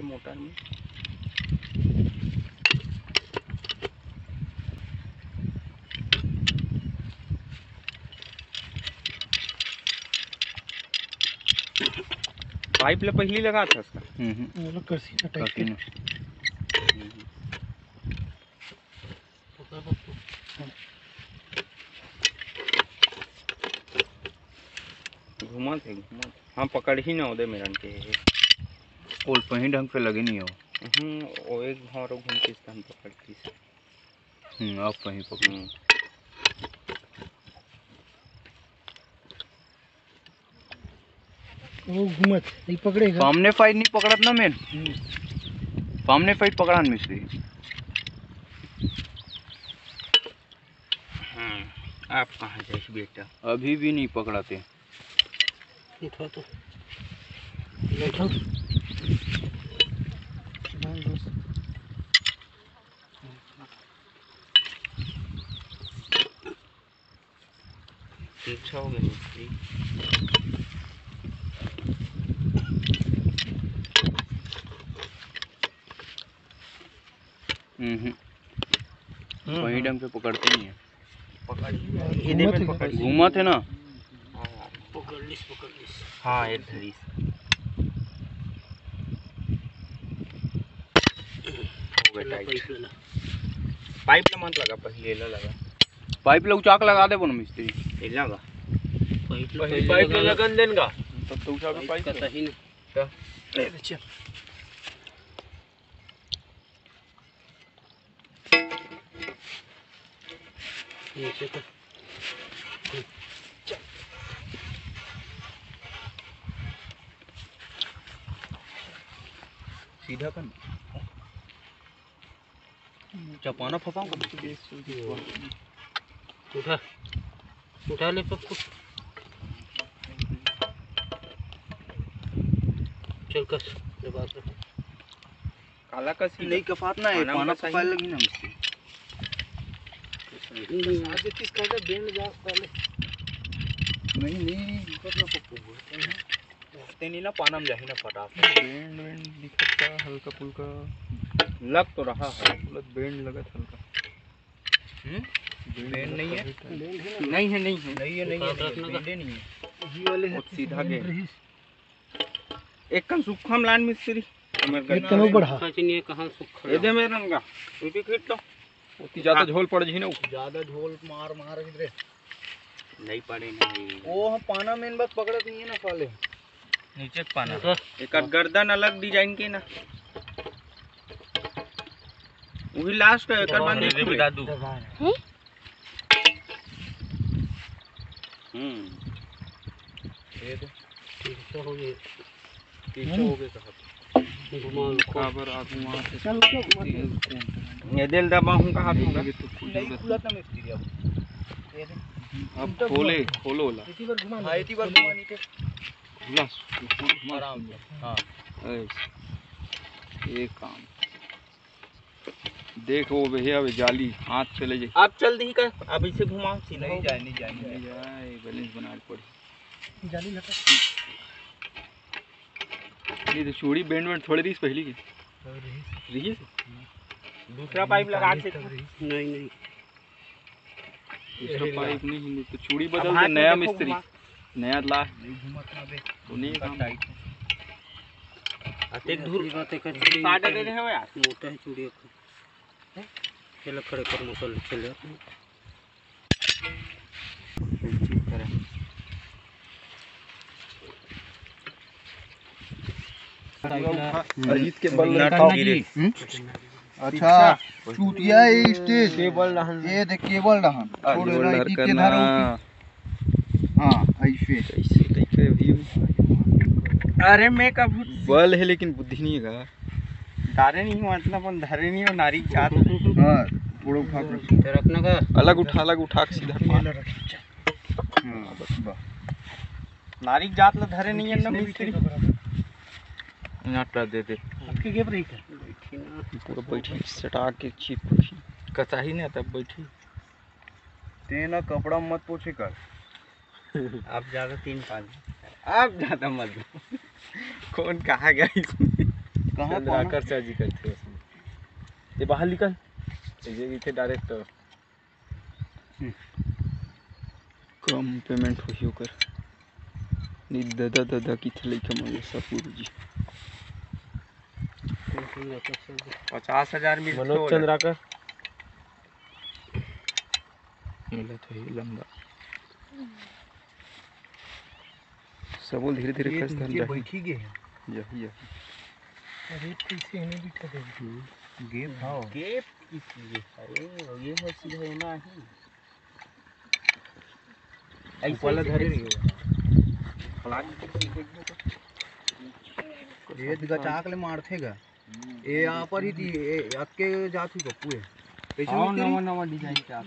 Motor में। Pipe ले पहली लगा था उसका। वो लोग कसी का टाइप के घुमा थे हाँ पकड़ ही ना हो दे मेरन के पोल पही ढंग से लगे नहीं हो। वो एक भाव घूम के स्थान पकड़ती से। अब पही पकड़ वो घूमत नहीं पकड़ेगा। सामने फाइट नहीं पकड़त ना मेन। सामने फाइट पकड़ान मिस्त्री। आप कहाँ जाए बेटा? अभी भी नहीं पकड़ाते। उठा तो बैठो अच्छा हो गया वही ढंग से पकड़ते नहीं है। पकड़ घूमा थे ना। पकड़ लिस हाँ एक धरी पाइप ला मत लगा पहले लगा। पाइप ले उचाक लगा दे बन मिस्त्री। ये लगा पाइप ले लगन देन का तब तो उठा के पाइप का सही नहीं क्या ले चल नीचे का सीधा कर चपाना फसाऊं उठा उठा ले पक्को चल कस दबा कर काला कस नहीं कफात ना है पाना फसाए लगी ना मिस्त्री। आगे किस का बेंड जा पहले नहीं ऊपर ना पक्को तेनी ना पाना में जाही ना फटा बेंड दिखता हल्का फुल्का लग तो रहा है। बेंड लगा हल्का। बेंड नहीं है नहीं है नहीं है ये वाले है सीधा के एक कन सुखम लान मिस्त्री एक कन बढ़ा खचनी कहां सुख ये दे मेरन का टूटी खींच लो उतनी ज्यादा झोल पड़ जी ना ज्यादा ढोल मार मार इधर नहीं पड़े नहीं वो हम पाना में बस पकड़त नहीं है ना साले नीचे पाना एक गर्दन अलग डिजाइन के ना वही लास्ट है एकर बाद दे बिता दू ये दे ठीक तो हो गए पीछे हो गए साहब घुमा खबर आगू वहां से चल तो घुमा ये दिल दबा हूं का हाथ होगा नहीं खुला था मिस्त्री अब खोले खोलो ला इसी बार घुमा हां इसी बार घुमा नीचे खुला आराम से हां ये काम देखो भैया अब जाली हाथ चले जाए। आप चल दी का अब इसे घुमाओ सीधा नहीं जाए बैलेंस बना पड़ी जाली लगा ये तो चूड़ी बैंड थोड़ी दी पहली की रही दूसरा पाइप लगा के नहीं दूसरा पाइप नहीं तो चूड़ी बदल दे नया मिस्त्री नया ला तो नहीं काम अतेक दूर बातें कर काट दे रहे हो यार मोटा है चूड़ी चलो खड़े कर मसल चले अजीत के बल अच्छा चूतिया स्टेज केबल ये देख केबल रहन छोड़ राइट के धारा हां ऐसे कैसे भी अरे मैं का बल है लेकिन बुद्धि नहीं है धारे नहीं मतलब अपन धारे नहीं और नारी जात हां थोड़ा उठा के रखना का अलग उठा के सीधा मार हां बस नारी जात ला धारे नहीं है ना मिस्त्री नाटा दे दे आपके गेप रही है पूरा बैठी सटा के चिप कचाही नहीं तब बैठी तेना कपड़ा मत पोछे कर आप ज्यादा 3 5 आप ज्यादा मत कौन कहा गया इसमें कहाँ चंद्राकर चार्ज करते उसमें ये बाहर निकल ये इथे डायरेक्ट कम पेमेंट हो कर नि दादा दादा की थले के मन सपूर जी 50,000 मिल मनोज चंद्राकर मिला तो ये लंबा सबो धीरे धीरे खस धन रही बैठी गए यही अरे पीछे नहीं बिठा दे गेप हाँ गेप इसलिए अरे ये है सीधा ना ही ऐसे वाला धरे नहीं ये गचाक ले मारथे गा ये यहाँ पर ही थी ये आपके जात ही पप्पू है कैसे आओ मिलती नवा रही? नवा डिजाइन का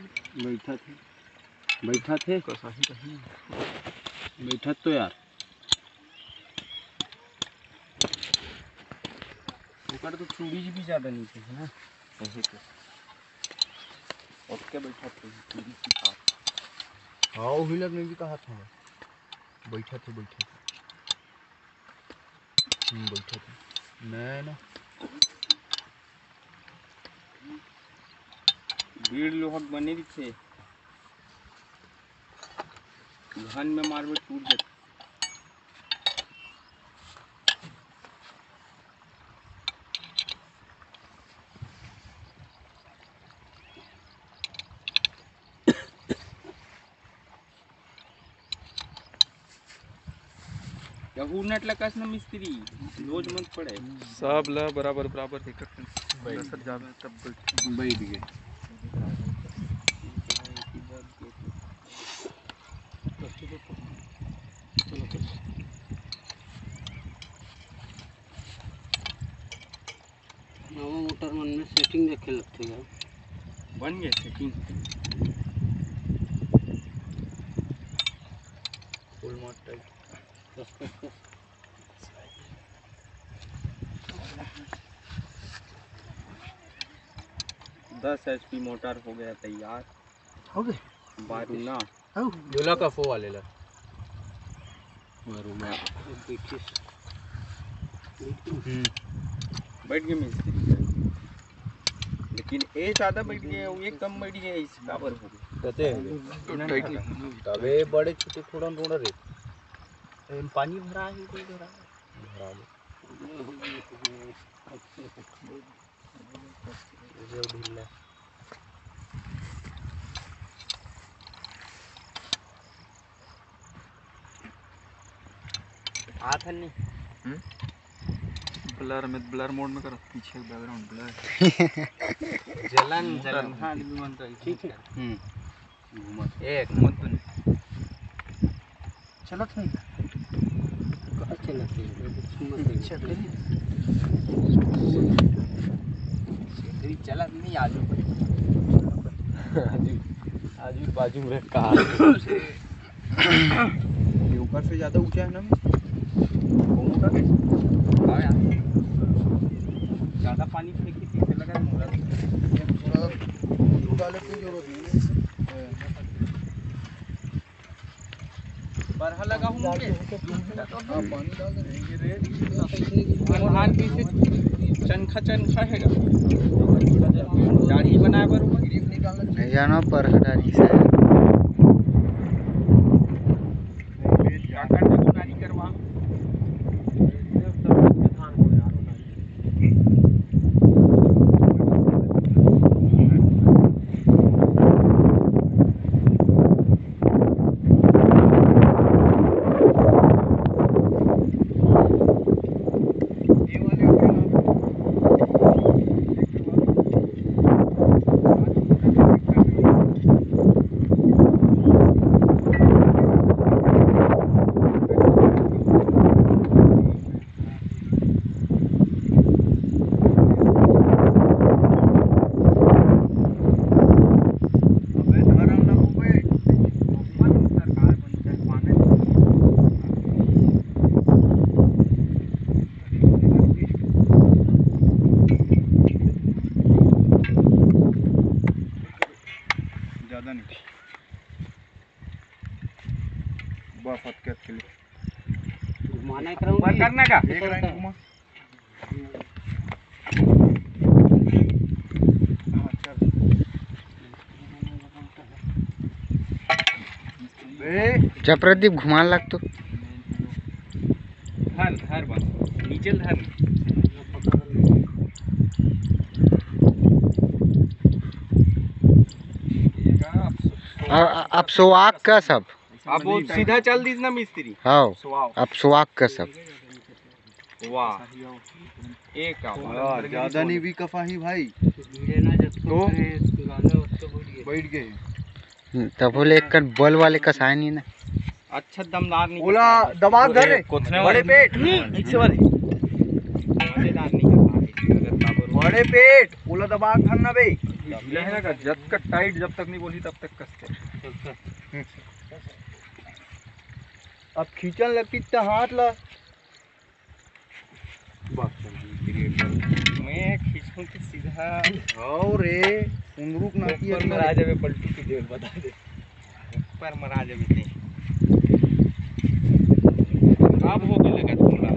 बैठा थे कसा ही कहीं बैठा तो यार ऊपर तो चूड़ी भी ज्यादा नीचे है ना ऐसे के ओके बैठा थे चूड़ी की साथ हाँ वो हिलर में भी कहा था बैठा थे बैठा थे नहीं ना भीड़ लोग बने भी थे घन में मारबे टूट जाते यहू नट लकास ना मिस्त्री रोज मत पड़े सब ला बराबर बराबर देकर सर जावे तब बैठ गए मोटर मन में सेटिंग देखे लगते हैं बन गए सेटिंग फुल मोड टाइप कस कस कस 10 HP मोटर हो गया तैयार हो गए बारूना दूल्हा का फो वाले ला बैठ गए मिस्त्री लेकिन ए ज्यादा बैठ गए ये कम बैठ गए इस बराबर हो गए कहते तबे बड़े छोटे थोड़ा रोड़ा रे पानी भरा है कोई भरा भरा जो ढीला आथा नहीं ब्लर मोड में कर पीछे बैकग्राउंड ब्लर जलन हाँ मन तो ठीक है घूमत एक मत बन चलत नहीं अच्छे लगते चला नहीं आजू आजू बाजू में कहा ये ऊपर से ज्यादा ऊंचा है ना ज्यादा पानी फेंकी पीछे लगा मोरा थोड़ा दूर डाले की जरूरत नहीं है बरहा लगा हूं हाँ पानी डाल देंगे धान पीछे चनखा हैगा दाढ़ी बनाए बरोबर ग्रिप निकालना नहीं जाना पर हटारी से काका ने गाड़ी करवा ज्यादा नहीं बस हटके के लिए घुमाना कराऊंगी करना का एक लाइन घुमा क्या प्रदीप घुमान लग तो धर धर बस नीचे धर। अब सुहाग का सब अब वो सीधा चल दीस ना मिस्त्री। हाँ अब सुहाग का सब वाह एक ज्यादा नहीं भी कफाही भाई तो बैठ गए। तब बोले एक कर बल वाले का साय नहीं ना अच्छा दमदार नहीं बोला दबा धर रे बड़े पेट ऐसे वाले मजेदार नहीं करता अगर ताबर बड़े पेट बोला दबा धरना बे। लहरा का जब तक टाइट जब तक नहीं बोली तब तक कसते। अब खींचन लगती तो हाथ ला मैं खींचूं तो सीधा आओ रे उंगरूक ना किया ऊपर मरा जावे पलटू की देर बता दे ऊपर मरा जावे ते अब हो गए लगा तुमला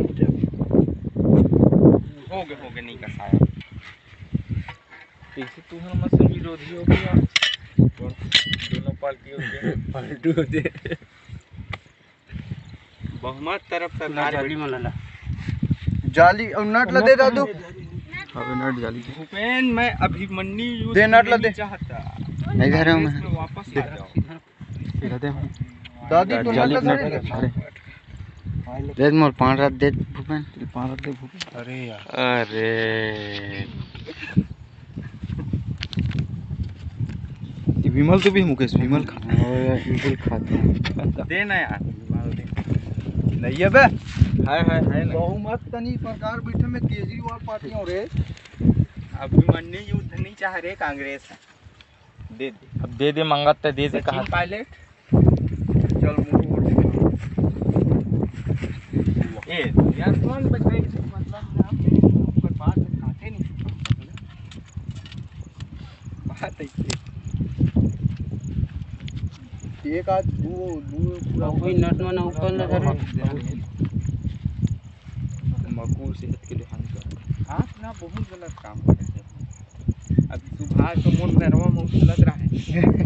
हो गए नहीं कसाया पीछे तू हम मसल विरोधी हो गया दोनों पार्टियों के पलटू दे बहुमत तरफ सरकार जाली में लला जाली और नट ला दे दादू अबे नट जाली भूपेन मैं अभिमन्यु युद्ध दे नट ला दे चाहता इधर है मैं इसमें वापस आ जाओ इधर दे दादी तो जाली नट ला दे अरे दे मोर 5 रात दे भूपेन 5 रात दे भूपेन अरे यार अरे विमल तो भी मुकेश विमल खा बिल्कुल खाते देना यार नहीं है बे है ना बहुमत तनी सरकार बैठे में केजरीवाल पार्टी और रे अभिमन्यु युद्ध नहीं चाह रहे कांग्रेस दे अब दे मंगत तो दे कहा सचिन पायलट चल मुंह ए यार कौन बचाई मतलब आप पर बात खाते नहीं बात है एक आज दो पूरा कोई नट में ना ऊपर ना धरे मकू सेहत के लिए हानिकारक आप ना बहुत गलत काम कर रहे हैं अभी सुभाष तो मोर नरवा में लग रहा है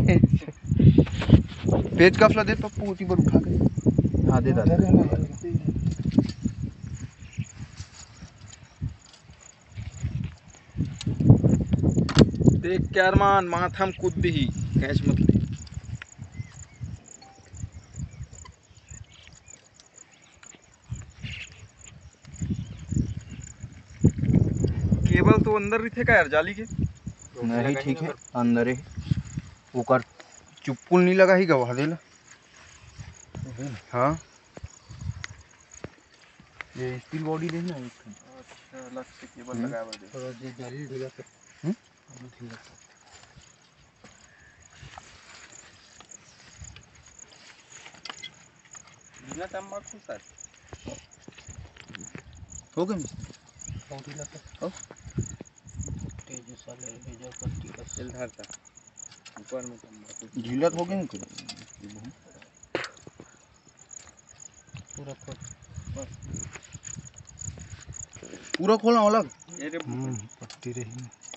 पेज कफला दे पप्पू उसी पर उठा के हां दे दादा देख के अरमान माथाम कूद दी कैच मत ले केबल तो अंदर ही थे का यार जाली के नहीं ठीक है अंदर है ओकर चुप्पुल नहीं लगा ही गवा देला हाँ ये स्टील बॉडी देखना अच्छा अलग से केबल लगाया हुआ है थोड़ा जे जाली ढीला कर ढीला बिना तंबाकू सर हो गए ढीला कर तेज साले भेजा पट्टी का चल धरता ऊपर में तंबाकू ढीला हो गए ना पूरा खोल पूरा खोलना अलग ये रे पट्टी रही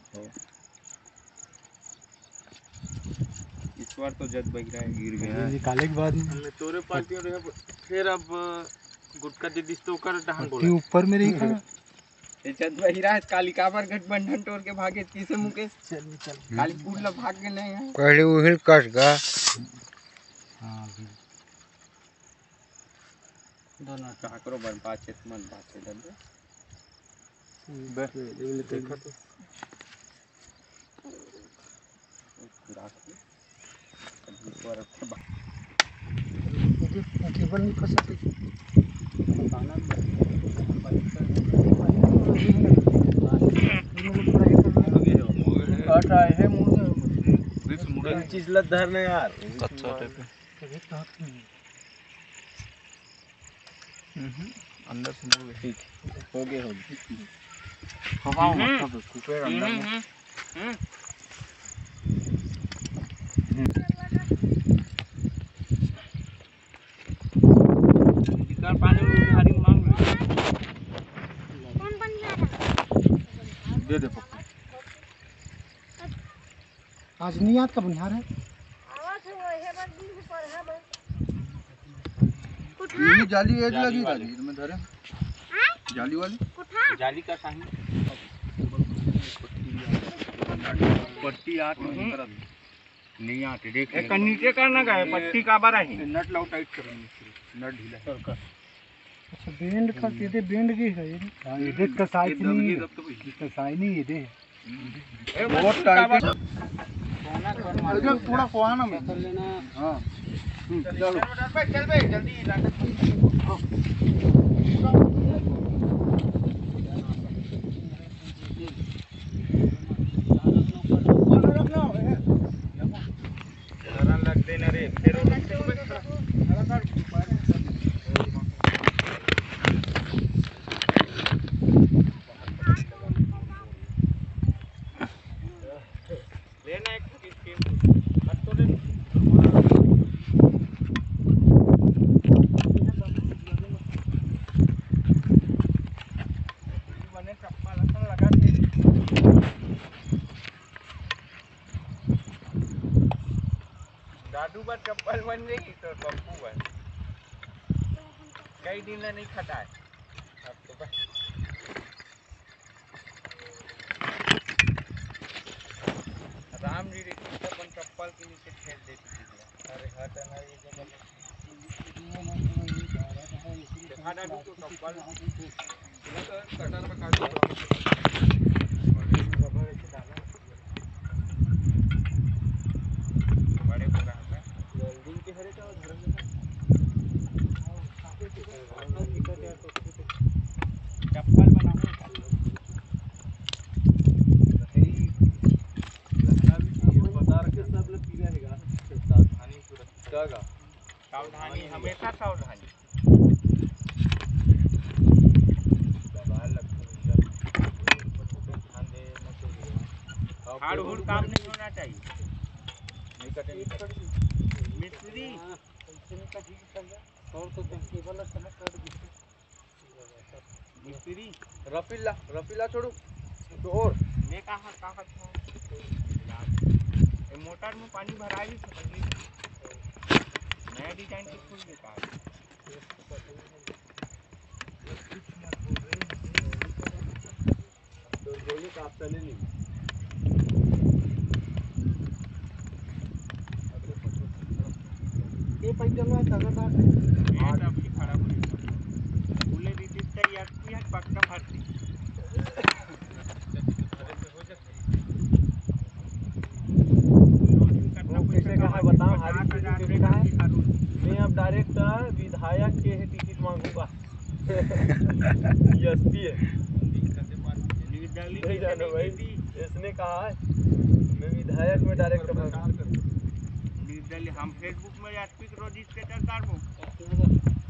इस बार तो जद बग रहा है गिर गया निकाले के बाद हमने तोरे पार्टी और फिर अब गुटका दे दिस तो कर डहान बोला ऊपर में रही खड़ा ये जद बग रहा है कालिका पर गठबंधन तोड़ के भागे किसे मुकेश चल कालीपुर ला भाग के नहीं है पहले उहिल कस गा हां दोनों काकरो बर्बाद चेत मन बात है दल बैठ देखा तो केबल नहीं फंसा काट आए है मुड़ा चीज लत धरने यार अच्छा टाइप अंदर से मुड़ गए हो गए हवाओं मतलब कुपेर अंदर में इतना पानी में उधारी मांग ले दे दे पप्पू आज नहीं याद का बनिहार है ये जाली एज लगी था जी में धरे जाली वाली जाली का साही पट्टी आठ नहीं आते देख एक नीचे का ना गए पट्टी का बारा ही नट लाओ टाइट करो नट ढीला कर अच्छा बेंड का ये बेंड की है हां ये का साइज नहीं इसका साइज नहीं ये दे बहुत टाइट है अगर थोड़ा कोहाना में कर लेना हां चलो चल बे जल्दी दादू पर चप्पल बन गई तो पप्पू है कई दिन नहीं खटा है अब तो बस राम जी रे अपन चप्पल के नीचे फेंक देती थी अरे हट ना ये जगह देखा दादू को चप्पल कटर में काट दो चप्पल बनाओ सावधानी हमेशा सावधानी हाड़ हुड़ काम नहीं होना चाहिए मिस्त्री मिस्त्री रफीला छोड़ो तो और मैं कहा मोटर में पानी भरा भी नया डिजाइन के फूल देता है तो बोली का आप चले नहीं ये पंचम में तगड़दार है ये सब की खराब हुई बोले दीदी तैयार की है पक्का भरती कैसे कहा बताओ हारी कैसे कहा है मैं अब डायरेक्ट विधायक के टिकट मांगूंगा एसपी है नहीं जानो भाई इसने कहा है मैं विधायक में डायरेक्ट मांगूंगा हम फेसबुक में एसपी को रजिस्टर करता हूं